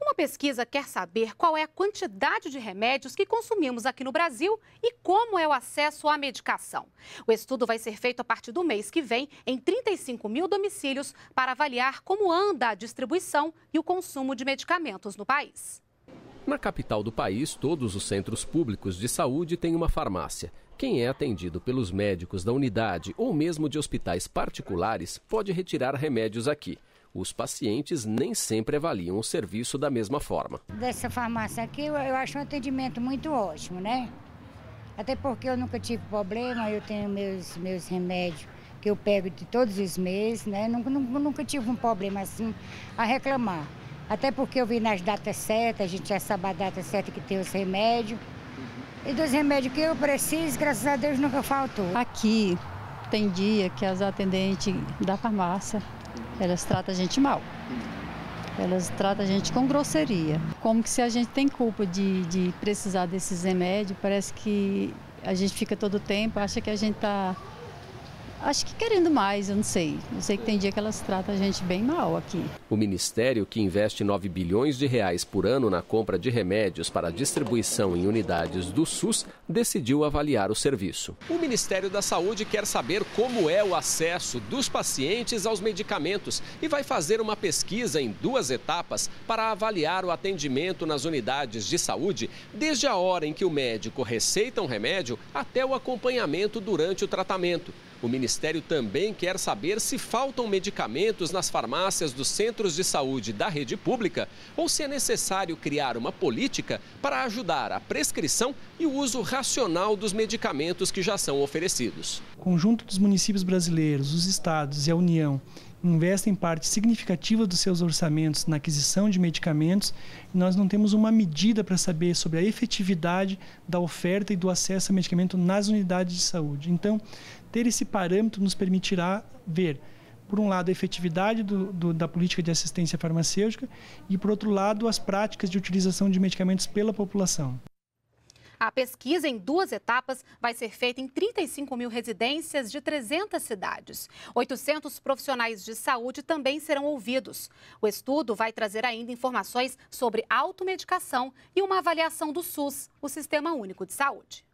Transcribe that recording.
Uma pesquisa quer saber qual é a quantidade de remédios que consumimos aqui no Brasil e como é o acesso à medicação. O estudo vai ser feito a partir do mês que vem em 35 mil domicílios para avaliar como anda a distribuição e o consumo de medicamentos no país. Na capital do país, todos os centros públicos de saúde têm uma farmácia. Quem é atendido pelos médicos da unidade ou mesmo de hospitais particulares pode retirar remédios aqui. Os pacientes nem sempre avaliam o serviço da mesma forma. Dessa farmácia aqui eu acho um atendimento muito ótimo, né? Até porque eu nunca tive problema, eu tenho meus remédios que eu pego de todos os meses, né? Nunca tive um problema assim a reclamar. Até porque eu vi nas datas certas, a gente já sabe a data certa que tem os remédios. E dos remédios que eu preciso, graças a Deus, nunca faltou. Aqui tem dia que as atendentes da farmácia, elas tratam a gente mal. Elas tratam a gente com grosseria. Como que se a gente tem culpa de precisar desses remédios, parece que a gente fica todo o tempo, acha que a gente está... Acho que querendo mais, eu não sei. Eu sei que tem dia que elas tratam a gente bem mal aqui. O Ministério, que investe 9 bilhões de reais por ano na compra de remédios para distribuição em unidades do SUS, decidiu avaliar o serviço. O Ministério da Saúde quer saber como é o acesso dos pacientes aos medicamentos e vai fazer uma pesquisa em 2 etapas para avaliar o atendimento nas unidades de saúde, desde a hora em que o médico receita um remédio até o acompanhamento durante o tratamento. O Ministério também quer saber se faltam medicamentos nas farmácias dos centros de saúde da rede pública ou se é necessário criar uma política para ajudar a prescrição e o uso racional dos medicamentos que já são oferecidos. O conjunto dos municípios brasileiros, os estados e a União investem parte significativa dos seus orçamentos na aquisição de medicamentos e nós não temos uma medida para saber sobre a efetividade da oferta e do acesso a medicamento nas unidades de saúde. Então, ter esse parâmetro nos permitirá ver, por um lado, a efetividade da política de assistência farmacêutica e, por outro lado, as práticas de utilização de medicamentos pela população. A pesquisa em 2 etapas vai ser feita em 35 mil residências de 300 cidades. 800 profissionais de saúde também serão ouvidos. O estudo vai trazer ainda informações sobre automedicação e uma avaliação do SUS, o Sistema Único de Saúde.